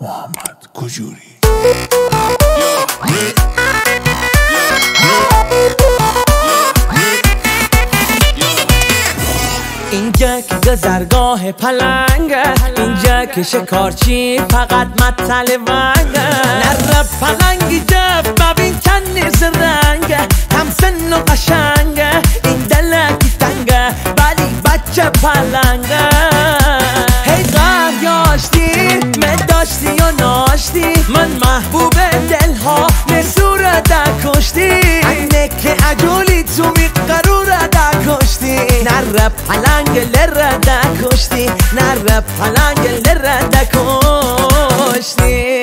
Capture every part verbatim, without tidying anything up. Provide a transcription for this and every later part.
محمد کجوری. اینجا که گذرگاه پلنگه، اینجا که شکارچی فقط مطل ونگه. نره پلنگی جف ببین کنیز رنگه، کم سن و قشنگه، این دلکی تنگه ولی بچه پلنگه. هی غم یاشتی مداشتی و ناشتی، من محبوب دلها نسور دکشتی. اینه که عجولی تو میقرور دکشتی. نره پلنگ لره دکشتی، نره پلنگ لره دکشتی.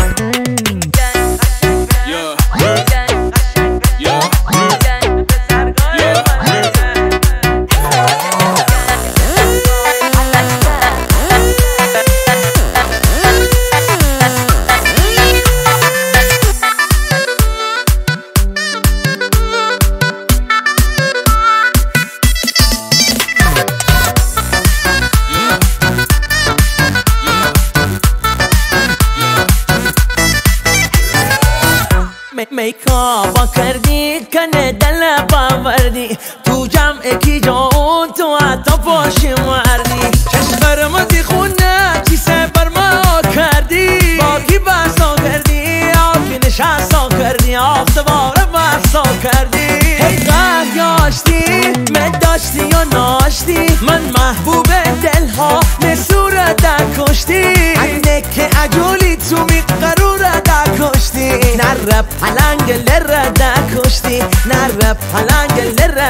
میکاپا کردی کنه دل باوردی، تو جمع کی جاون تو حتی پاشی مردی. چشم برمازی خونه کیسه بر ما کردی، با کی بحثا کردی آکی نشستا کردی، آخ دوباره بحثا کردی. هی قهر یاشتی مداشتی و ناشتی، من محبوب دلها نسور دکشتی. اینه که عجولی تو میقرور دکشتی. نره پلنگ لره دکشتی، نره پلنگ لره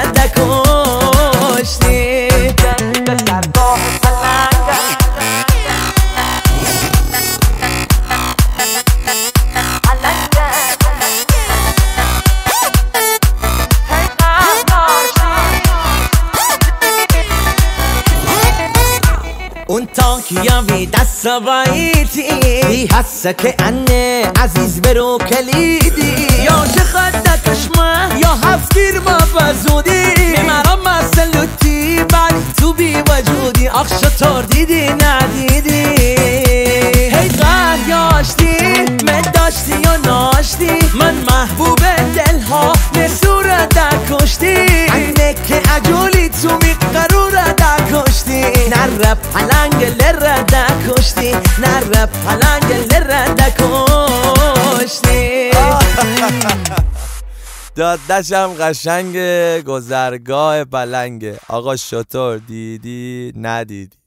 دکشتی. گذرگاه پلنگه، اون تاکیا وی دست باییتی، دی حسه که انه عزیز برو کلیدی. یا چه خد کشمه یا هفگیر ما بزودی، میمرام مسلوتی ولی تو بی وجودی. آخ شطور دیدی ندیدی. هی قهر یاشتی مداشتی و ناشتی، من محبوب دلها نسور دکشتی. اینه که عجولی تو میقرور دکشتی. نره پلنگ لره دکشتی، نره پلنگ لره دکشتی. دادشم قشنگه، گذرگاه پلنگه. آقا شطور دیدی ندیدی.